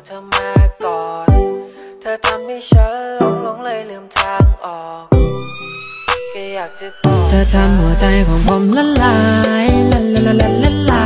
เธอมาก่อนเธอทำให้ฉันหลงเลยลืมทางออกก็อยากจะบอกเธอทำหัวใจของผมละลายละลายละลายละลา